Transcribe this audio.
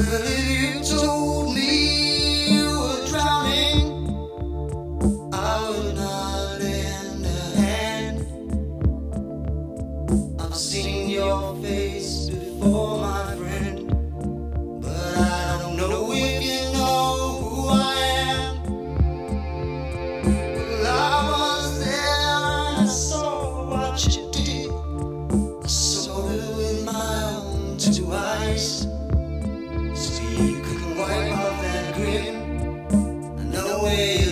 You told me you were drowning, I would not lend a hand. I've seen your face before, my friend, but I don't know if you know who I am. Well, I was there and I saw what you did. I saw it with my own two eyes. So you couldn't wipe off that grin. I know where